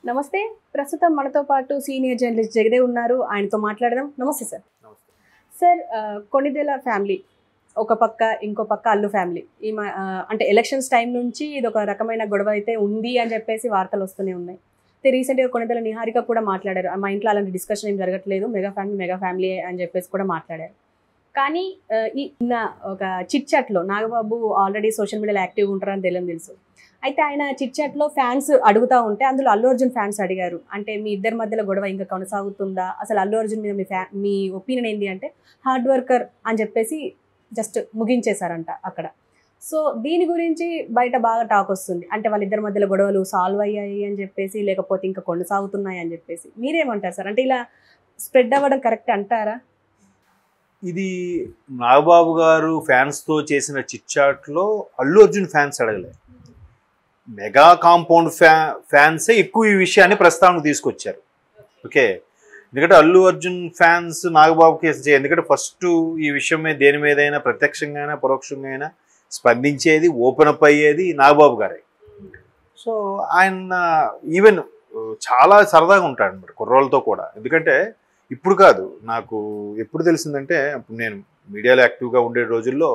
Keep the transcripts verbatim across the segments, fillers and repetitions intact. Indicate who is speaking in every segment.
Speaker 1: నమస్తే. ప్రస్తుతం మనతో పాటు సీనియర్ జర్నలిస్ట్ జగదేవ్ ఉన్నారు. ఆయనతో మాట్లాడదాం. నమస్తే సార్.
Speaker 2: నమస్తే
Speaker 1: సార్, కొణిదెల ఫ్యామిలీ ఒక పక్క, ఇంకో పక్క అల్లు ఫ్యామిలీ. ఈ అంటే ఎలక్షన్స్ టైం నుంచి ఇది ఒక రకమైన గొడవ అయితే ఉంది అని చెప్పేసి వార్తలు వస్తూనే ఉన్నాయి. అయితే రీసెంట్గా కొణిదెల నిహారిక కూడా మాట్లాడారు, మా ఇంట్లో అలాంటి డిస్కషన్ ఏం జరగట్లేదు, మెగా ఫ్యామిలీ మెగా ఫ్యామిలీ అని చెప్పేసి కూడా మాట్లాడారు. కానీ ఈ ఒక చిట్ చాట్లో నాగబాబు ఆల్రెడీ సోషల్ మీడియాలో యాక్టివ్గా ఉంటారని తెలియని తెలుసు. అయితే ఆయన చిట్ చాట్లో ఫ్యాన్స్ అడుగుతూ ఉంటే అందులో అల్లు అర్జున్ ఫ్యాన్స్ అడిగారు, అంటే మీ ఇద్దరి మధ్యలో గొడవ ఇంకా కొనసాగుతుందా, అసలు అల్లు అర్జున్ మీద మీ ఫ్యా మీ ఒపీనియన్ ఏంటి అంటే హార్డ్ వర్కర్ అని చెప్పేసి జస్ట్ ముగించేశారంట అక్కడ. సో దీని గురించి బయట బాగా టాక్ వస్తుంది, అంటే వాళ్ళిద్దరి మధ్యలో గొడవలు సాల్వ్ అయ్యాయి అని చెప్పేసి, లేకపోతే ఇంకా కొనసాగుతున్నాయి అని చెప్పేసి. మీరేమంటారు సార్? అంటే ఇలా స్ప్రెడ్ అవ్వడం కరెక్ట్ అంటారా?
Speaker 2: ఇది నాగబాబు గారు ఫ్యాన్స్తో చేసిన చిట్ చాట్లో అల్లు అర్జున్ ఫ్యాన్స్ అడగలేదు, మెగా కాంపౌండ్ ఫ్యా ఫ్యాన్సే ఎక్కువ ఈ విషయాన్ని ప్రస్తావనకు తీసుకొచ్చారు. ఓకే, ఎందుకంటే అల్లు అర్జున్ ఫ్యాన్స్ నాగబాబు కేసు, ఎందుకంటే ఫస్ట్ ఈ విషయం మీద దేని మీదైనా ప్రత్యక్షంగా అయినా పరోక్షంగా అయినా స్పందించేది, ఓపెన్ అప్ అయ్యేది నాగబాబు గారే. సో ఆయన ఈవెన్ చాలా సరదాగా ఉంటాడు అన్నమాట కుర్రోళ్ళతో కూడా. ఎందుకంటే ఇప్పుడు కాదు, నాకు ఎప్పుడు తెలిసిందంటే నేను మీడియాలో యాక్టివ్గా ఉండే రోజుల్లో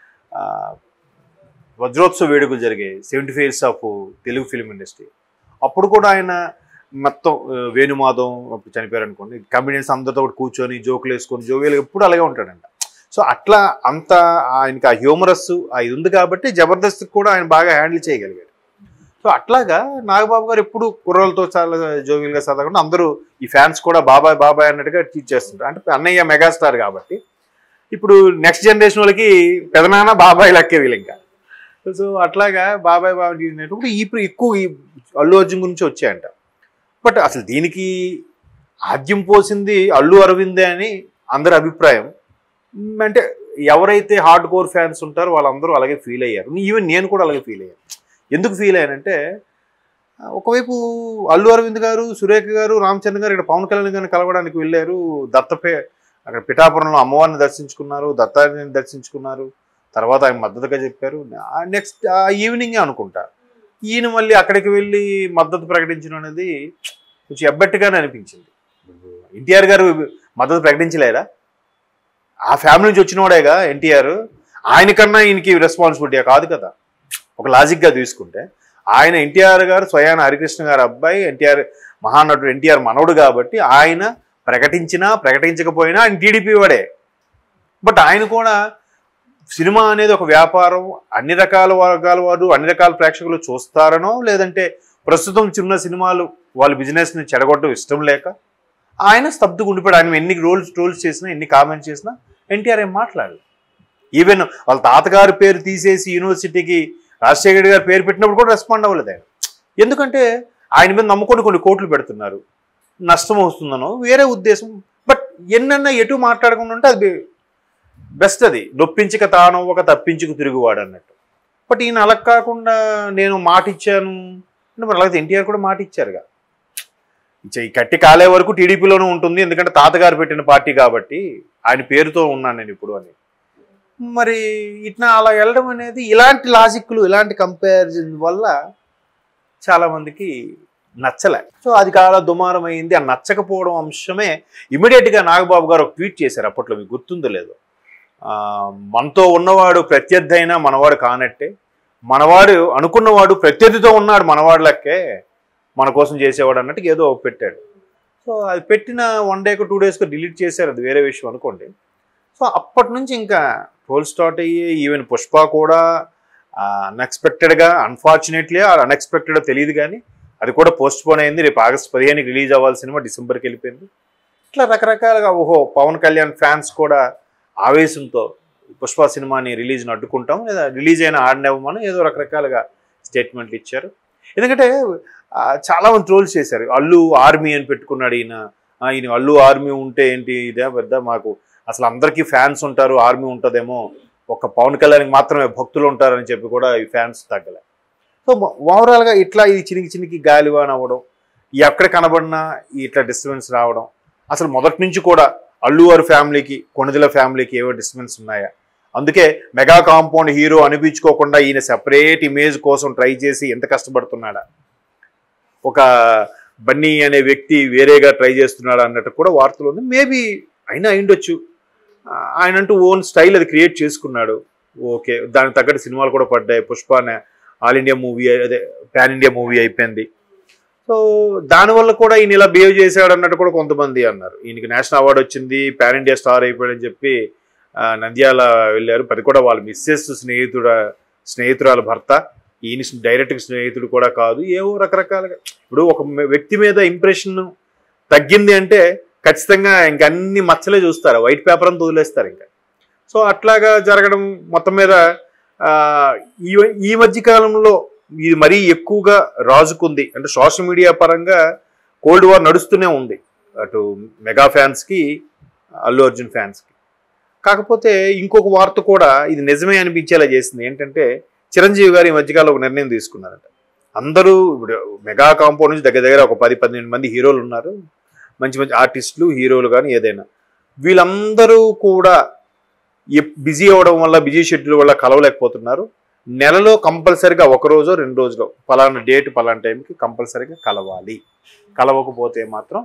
Speaker 2: వజ్రోత్సవ వేడుకలు జరిగాయి, seventy five years of Telugu film industry. అప్పుడు కూడా ఆయన మొత్తం వేణుమాధవ్ అప్పుడు చనిపోయారు అనుకోండి, కమెడియన్స్ అందరితో కూడా కూర్చొని జోకులు వేసుకొని జోవియల్ ఎప్పుడు అలాగే ఉంటాడంట. సో అట్లా అంత ఆయనకి ఆ హ్యూమరస్ ఇది ఉంది కాబట్టి జబర్దస్త్ కూడా ఆయన బాగా హ్యాండిల్ చేయగలిగాడు. సో అట్లాగా నాగబాబు గారు ఎప్పుడు కుర్రోళ్ళతో చాలా జోవియల్గా చదవకుండా అందరూ ఈ ఫ్యాన్స్ కూడా బాబాయ్ బాబాయ్ అన్నట్టుగా ట్రీట్ చేస్తుంటారు. అంటే అన్నయ్య మెగాస్టార్ కాబట్టి ఇప్పుడు నెక్స్ట్ జనరేషన్ వాళ్ళకి పెదనాన్న బాబాయ్ లెక్కే వీళ్ళు ఇంకా. సో అట్లాగా బాబాయ్ బాబాయ్ తీసినప్పుడు ఇప్పుడు ఎక్కువ ఈ అల్లు అర్జున్ గురించి వచ్చాయంట. బట్ అసలు దీనికి ఆద్యం పోసింది అల్లు అరవిందే అని అందరి అభిప్రాయం. అంటే ఎవరైతే హార్డ్ కోర్ ఫ్యాన్స్ ఉంటారో వాళ్ళందరూ అలాగే ఫీల్ అయ్యారు. ఈవెన్ నేను కూడా అలాగే ఫీల్ అయ్యాను. ఎందుకు ఫీల్ అయ్యానంటే, ఒకవైపు అల్లు అరవింద్ గారు, సురేఖ గారు, రామచంద్ర గారు ఇక్కడ పవన్ కళ్యాణ్ గారిని కలవడానికి వెళ్ళారు. దత్తపే అక్కడ పిఠాపురంలో అమ్మవారిని దర్శించుకున్నారు, దత్తాత్రేయుని దర్శించుకున్నారు. తర్వాత ఆయన మద్దతుగా చెప్పారు. నెక్స్ట్ ఆ ఈవినింగే అనుకుంటా ఈయన మళ్ళీ అక్కడికి వెళ్ళి మద్దతు ప్రకటించడం అనేది కొంచెం ఎబ్బట్టుగానే అనిపించింది. ఎన్టీఆర్ గారు మద్దతు ప్రకటించలేదా? ఆ ఫ్యామిలీ నుంచి వచ్చినవాడేగా ఎన్టీఆర్. ఆయనకన్నా ఈయనకి రెస్పాన్సిబిలిటీ కాదు కదా. ఒక లాజిక్గా తీసుకుంటే ఆయన ఎన్టీఆర్ గారు స్వయాన హరికృష్ణ గారు అబ్బాయి, ఎన్టీఆర్ మహానటుడు ఎన్టీఆర్ మనవడు కాబట్టి ఆయన ప్రకటించినా ప్రకటించకపోయినా ఆయన టీడీపీ వాడే. బట్ ఆయన కూడా సినిమా అనేది ఒక వ్యాపారం, అన్ని రకాల వర్గాల వారు అన్ని రకాల ప్రేక్షకులు చూస్తారనో, లేదంటే ప్రస్తుతం చిన్న సినిమాలు వాళ్ళ బిజినెస్ని చెడగొట్టడం ఇష్టం లేక ఆయన స్తబ్దుగా ఉండిపోయాడు. ఆయన ఎన్ని రోల్స్ ట్రోల్స్ చేసినా, ఎన్ని కామెంట్స్ చేసినా ఎన్టీఆర్ ఏం మాట్లాడలేదు. ఈవెన్ వాళ్ళ తాతగారి పేరు తీసేసి యూనివర్సిటీకి రాజశేఖర్ గారి పేరు పెట్టినప్పుడు కూడా రెస్పాండ్ అవ్వలేదు ఆయన. ఎందుకంటే ఆయన మీద నమ్ముకొని కొన్ని కోట్లు పెడుతున్నారు, నష్టం వస్తుందనో వేరే ఉద్దేశం. బట్ ఎన్నన్నా ఎటు మాట్లాడకుండా ఉంటే అది బెస్ట్. అది నొప్పించక తానవ్వక తప్పించుకు తిరుగువాడు అన్నట్టు. బట్ ఈయన అలా కాకుండా నేను మాట ఇచ్చాను అంటే మరి అలాగే ఎన్టీఆర్ కూడా మాట ఇచ్చారుగా, ఈ కట్టి కాలే వరకు టీడీపీలోనే ఉంటుంది, ఎందుకంటే తాతగారు పెట్టిన పార్టీ కాబట్టి ఆయన పేరుతో ఉన్నాను నేను ఇప్పుడు అని. మరి ఇట్లా అలా వెళ్ళడం అనేది ఇలాంటి లాజిక్లు, ఇలాంటి కంపారిజన్ వల్ల చాలామందికి నచ్చలే. సో అది చాలా దుమారం అయింది. ఆ నచ్చకపోవడం అంశమే ఇమీడియట్గా నాగబాబు గారు ఒక ట్వీట్ చేశారు. అప్పట్లో మీకు గుర్తుందో లేదో, మనతో ఉన్నవాడు ప్రత్యర్థి అయినా మనవాడు కానట్టే, మనవాడు అనుకున్నవాడు ప్రత్యర్థితో ఉన్నాడు మనవాడు లెక్కే, మన కోసం చేసేవాడు అన్నట్టు ఏదో పెట్టాడు. సో అది పెట్టిన వన్ డేకు టూ డేస్కి డిలీట్ చేశారు, అది వేరే విషయం అనుకోండి. సో అప్పటి నుంచి ఇంకా ట్రోల్ స్టార్ట్ అయ్యి, ఈవెన్ పుష్ప కూడా అన్ఎక్స్పెక్టెడ్గా, అన్ఫార్చునేట్లీ అన్ఎక్స్పెక్టెడ్ తెలియదు కానీ అది కూడా పోస్ట్ పోన్ అయింది. రేపు ఆగస్ట్ పదిహేనుకి రిలీజ్ అవ్వాల్సిన సినిమా డిసెంబర్కి వెళ్ళిపోయింది. ఇట్లా రకరకాలుగా ఓహో పవన్ కళ్యాణ్ ఫ్యాన్స్ కూడా ఆవేశంతో పుష్ప సినిమాని రిలీజ్ని అడ్డుకుంటాం, లేదా రిలీజ్ అయినా ఆడనివ్వమని ఏదో రకరకాలుగా స్టేట్మెంట్లు ఇచ్చారు. ఎందుకంటే చాలామంది ట్రోల్స్ చేశారు, అల్లు ఆర్మీ అని పెట్టుకున్నాడు ఈయన, ఈయన అల్లు ఆర్మీ ఉంటే ఏంటి ఇదే పెద్ద, మాకు అసలు అందరికీ ఫ్యాన్స్ ఉంటారు, ఆర్మీ ఉంటుందేమో, ఒక పవన్ కళ్యాణ్కి మాత్రమే భక్తులు ఉంటారని చెప్పి కూడా ఈ ఫ్యాన్స్ తగ్గలే. సో ఓవరాల్గా ఇట్లా ఈ చినికి చినికి గాలివాన్ అవ్వడం, ఎక్కడ కనబడినా ఇట్లా డిస్టర్బెన్స్ రావడం. అసలు మొదటి నుంచి కూడా అల్లు వారి ఫ్యామిలీకి, కొణిదెల ఫ్యామిలీకి ఏవో డిస్టర్బెన్స్ ఉన్నాయా? అందుకే మెగా కాంపౌండ్ హీరో అనిపించుకోకుండా ఈయన సెపరేట్ ఇమేజ్ కోసం ట్రై చేసి ఎంత కష్టపడుతున్నాడా? ఒక బన్నీ అనే వ్యక్తి వేరేగా ట్రై చేస్తున్నాడు అన్నట్టు కూడా వార్తలు ఉంది. మేబీ అయినా అయిండొచ్చు. ఆయన అంటూ ఓన్ స్టైల్ అది క్రియేట్ చేసుకున్నాడు. ఓకే, దానికి తగ్గట్టు సినిమాలు కూడా పడ్డాయి. పుష్ప ఆల్ ఇండియా మూవీ, అదే పాన్ ఇండియా మూవీ అయిపోయింది. సో దానివల్ల కూడా ఈయన ఇలా బిహేవ్ చేశాడు అన్నట్టు కూడా కొంతమంది అన్నారు. ఈయనకి నేషనల్ అవార్డు వచ్చింది, పాన్ ఇండియా స్టార్ అయిపోయాడని చెప్పి నంద్యాల వెళ్ళారు. అది కూడా వాళ్ళ మిస్సెస్ స్నేహితుడ స్నేహితురాల భర్త, ఈయన డైరెక్ట్గా స్నేహితుడు కూడా కాదు. ఏవో రకరకాలుగా ఇప్పుడు ఒక వ్యక్తి మీద ఇంప్రెషన్ తగ్గింది అంటే ఖచ్చితంగా ఇంక అన్ని మచ్చలే చూస్తారు, వైట్ పేపర్ అంతా వదిలేస్తారు ఇంకా. సో అట్లాగా జరగడం మొత్తం మీద ఈ ఈ మధ్య కాలంలో ఇది మరీ ఎక్కువగా రాజుకుంది. అంటే సోషల్ మీడియా పరంగా కోల్డ్ వార్ నడుస్తూనే ఉంది, అటు మెగా ఫ్యాన్స్కి అల్లు అర్జున్ ఫ్యాన్స్కి. కాకపోతే ఇంకొక వార్త కూడా ఇది నిజమే అనిపించేలా చేసింది. ఏంటంటే చిరంజీవి గారు ఈ మధ్యకాలంలో ఒక నిర్ణయం తీసుకున్నారట. అందరూ ఇప్పుడు మెగా కాంపౌండ్ నుంచి దగ్గర దగ్గర ఒక పది పన్నెండు మంది హీరోలు ఉన్నారు, మంచి మంచి ఆర్టిస్టులు, హీరోలు కానీ ఏదైనా. వీళ్ళందరూ కూడా బిజీ అవ్వడం వల్ల, బిజీ షెడ్యూల్ వల్ల కలవలేకపోతున్నారు. నెలలో కంపల్సరిగా ఒక రోజు రెండు రోజులు పలానా డేట్ పలానా టైంకి కంపల్సరిగా కలవాలి. కలవకపోతే మాత్రం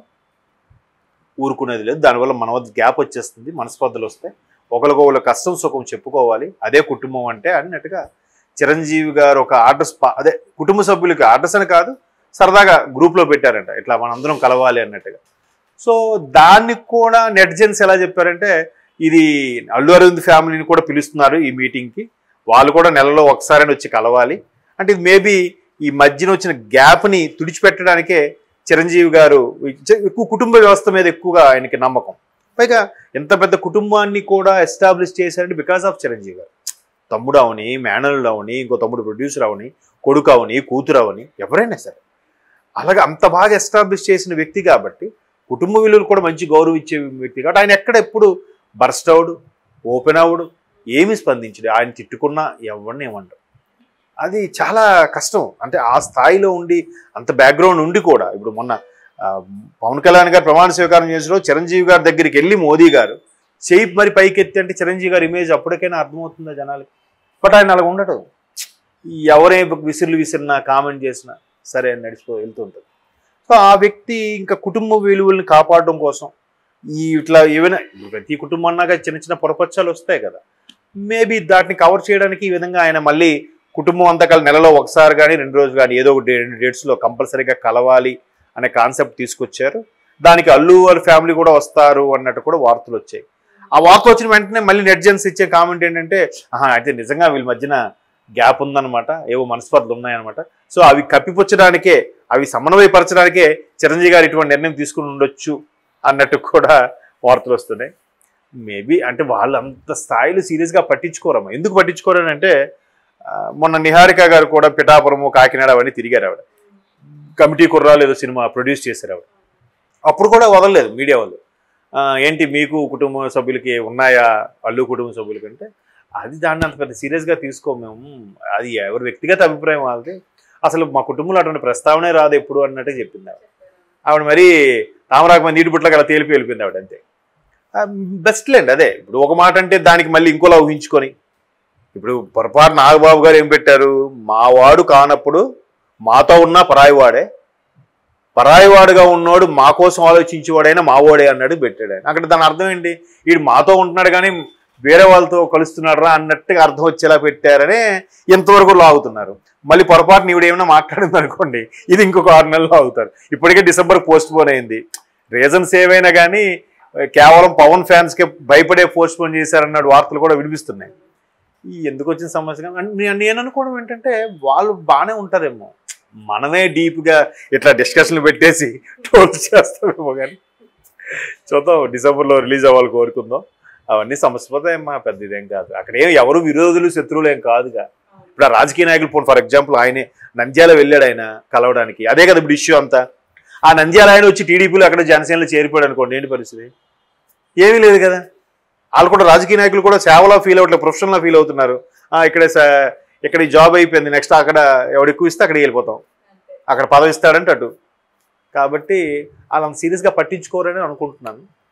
Speaker 2: ఊరుకునేది లేదు. దానివల్ల మన వద్ద గ్యాప్ వచ్చేస్తుంది, మనస్పర్ధలు వస్తాయి, ఒకరికొకరు కష్టం సుఖం చెప్పుకోవాలి, అదే కుటుంబం అంటే అన్నట్టుగా చిరంజీవి గారు ఒక ఆర్డర్స్, అదే కుటుంబ సభ్యులకి ఆర్డర్స్ అని కాదు, సరదాగా గ్రూప్లో పెట్టారంట, ఇట్లా మనందరం కలవాలి అన్నట్టుగా. సో దానికి కూడా నెటిజన్స్ ఎలా చెప్పారంటే, ఇది అల్లు అరవింద్ ఫ్యామిలీని కూడా పిలుస్తున్నారు ఈ మీటింగ్కి, వాళ్ళు కూడా నెలలో ఒకసారి వచ్చి కలవాలి అంటే, ఇది మేబీ ఈ మధ్యన వచ్చిన గ్యాప్ని తుడిచిపెట్టడానికే చిరంజీవి గారు ఎక్కువ కుటుంబ వ్యవస్థ మీద ఎక్కువగా ఆయనకి నమ్మకం. పైగా ఎంత పెద్ద కుటుంబాన్ని కూడా ఎస్టాబ్లిష్ చేశారంటే బికాస్ ఆఫ్ చిరంజీవి గారు. తమ్ముడు అవని, మేనల్లుడు అవని, ఇంకో తమ్ముడు ప్రొడ్యూసర్ అవని, కొడుకు అవని, కూతురు అవని, ఎవరైనా సరే అలాగే అంత బాగా ఎస్టాబ్లిష్ చేసిన వ్యక్తి కాబట్టి, కుటుంబ విలువలు కూడా మంచి గౌరవం ఇచ్చే వ్యక్తి కాబట్టి ఆయన ఎక్కడ ఎప్పుడు బర్స్ట్ అవుడు, ఓపెన్ అవుడు, ఏమి స్పందించడు. ఆయన తిట్టుకున్నా ఎవరిని ఏమంటారు. అది చాలా కష్టం. అంటే ఆ స్థాయిలో ఉండి, అంత బ్యాక్గ్రౌండ్ ఉండి కూడా, ఇప్పుడు మొన్న పవన్ కళ్యాణ్ గారు ప్రమాణ స్వీకారం చేసిన చిరంజీవి గారి దగ్గరికి వెళ్ళి మోదీ గారు చేయి మరి పైకెత్తి అంటే చిరంజీవి గారి ఇమేజ్ అప్పటికైనా అర్థమవుతుందా జనాలకి. బట్ ఆయన అలా ఉండటం, ఎవరే విసిర్లు విసిరినా కామెంట్ చేసినా సరే అని నడిచిపో వెళ్తుంటుంది. సో ఆ వ్యక్తి ఇంకా కుటుంబ విలువల్ని కాపాడడం కోసం ఈ ఇట్లా ఏమైనా ప్రతి కుటుంబం అన్నాక చిన్న చిన్న పొరపచ్చాలు వస్తాయి కదా, మేబీ దాటిని కవర్ చేయడానికి ఈ విధంగా ఆయన మళ్ళీ కుటుంబం అంతా కలిసి నెలలో ఒకసారి కానీ రెండు రోజులు కానీ ఏదో ఒక రెండు డేట్స్లో కంపల్సరీగా కలవాలి అనే కాన్సెప్ట్ తీసుకొచ్చారు. దానికి అల్లు వాళ్ళ ఫ్యామిలీ కూడా వస్తారు అన్నట్టు కూడా వార్తలు వచ్చాయి. ఆ వార్త వచ్చిన వెంటనే మళ్ళీ నెటిజన్స్ ఇచ్చే కామెంట్ ఏంటంటే, ఆహా అయితే నిజంగా వీళ్ళ మధ్యన గ్యాప్ ఉందన్నమాట, ఏవో మనస్పర్ధలు ఉన్నాయన్నమాట. సో అవి కప్పిపుచ్చడానికే, అవి సమన్వయపరచడానికే చిరంజీవి గారు ఇటువంటి నిర్ణయం తీసుకుని ఉండొచ్చు అన్నట్టు కూడా వార్తలు వస్తున్నాయి. మేబీ అంటే వాళ్ళు అంత స్థాయిలో సీరియస్గా పట్టించుకోరమ్మా. ఎందుకు పట్టించుకోరని అంటే, మొన్న నిహారిక గారు కూడా పిఠాపురము, కాకినాడ అవన్నీ తిరిగారు. ఆవిడ కమిటీ కుర్రాలు ఏదో సినిమా ప్రొడ్యూస్ చేశారు ఆవిడ. అప్పుడు కూడా వదలలేదు మీడియా వాళ్ళు. ఏంటి మీకు కుటుంబ సభ్యులకి ఉన్నాయా, అల్లు కుటుంబ సభ్యులకి అంటే, అది దాన్ని అంత పెద్ద సీరియస్గా తీసుకోము మేము, అది ఎవరి వ్యక్తిగత అభిప్రాయం వాళ్ళది, అసలు మా కుటుంబంలో అటువంటి ప్రస్తావనే రాదు ఎప్పుడు అన్నట్టే చెప్పింది ఆవిడ. ఆవిడ మరీ తామరాకు నీటి పుట్లకి అలా తేలిపి వెళ్ళిపోయింది ఆవిడ. అంతే బెస్ట్ లేండి. అదే ఇప్పుడు ఒక మాట అంటే దానికి మళ్ళీ ఇంకోలా ఊహించుకొని, ఇప్పుడు పొరపాటు నాగబాబు గారు ఏం పెట్టారు, మావాడు కానప్పుడు మాతో ఉన్న పరాయివాడే, పరాయివాడుగా ఉన్నోడు మా కోసం ఆలోచించేవాడైనా మావాడే అన్నాడు పెట్టాడు ఆయన. అక్కడ దాని అర్థం ఏంటి, వీడు మాతో ఉంటున్నాడు కానీ వేరే వాళ్ళతో కలుస్తున్నాడు రా అన్నట్టుగా అర్థం వచ్చేలా పెట్టారనే ఎంతవరకు లాగుతున్నారు. మళ్ళీ పొరపాటున ఈవిడ ఏమైనా మాట్లాడింది అనుకోండి, ఇది ఇంకొక ఆరు నెలలు ఆగుతారు. ఇప్పటికే డిసెంబర్ పోస్ట్ పోన్ అయింది. రీజన్స్ ఏవైనా కానీ కేవలం పవన్ ఫ్యాన్స్కి భయపడే పోస్ట్ పోన్ చేశారన్నాడు వార్తలు కూడా వినిపిస్తున్నాయి. ఈ ఎందుకు వచ్చిన సమస్య నేను అనుకోవడం ఏంటంటే, వాళ్ళు బాగానే ఉంటారేమో, మనమే డీప్గా ఇట్లా డిస్కషన్లు పెట్టేసి ట్రోల్ చేస్తామేమో. కానీ చూద్దాం, డిసెంబర్లో రిలీజ్ అవ్వాలి కోరుకుందాం. అవన్నీ సమస్య పోతాయమ్మా, పెద్ద ఇదేం కాదు. అక్కడ ఏం ఎవరు విరోధులు శత్రువులు ఏం కాదుగా. ఇప్పుడు ఆ రాజకీయ నాయకులు పోను, ఫర్ ఎగ్జాంపుల్ ఆయనే నంద్యాల వెళ్ళాడు ఆయన కలవడానికి, అదే కదా ఇప్పుడు ఇష్యూ అంతా. ఆ నంద్యాల ఆయన వచ్చి టీడీపీలో అక్కడ జనసేనలో చేరిపోయాడు అనుకోండి, ఏంటి పరిస్థితి? ఏమీ లేదు కదా. వాళ్ళు కూడా రాజకీయ నాయకులు కూడా సేవలో ఫీల్ అవ్వట్లేదు, ప్రొఫెషనల్గా ఫీల్ అవుతున్నారు. ఇక్కడే ఇక్కడ జాబ్ అయిపోయింది, నెక్స్ట్ అక్కడ ఎవడు ఎక్కువ ఇస్తే అక్కడికి వెళ్ళిపోతాం, అక్కడ పదవి ఇస్తాడంటే అటు. కాబట్టి అలా సీరియస్గా పట్టించుకోరని అనుకుంటున్నాను.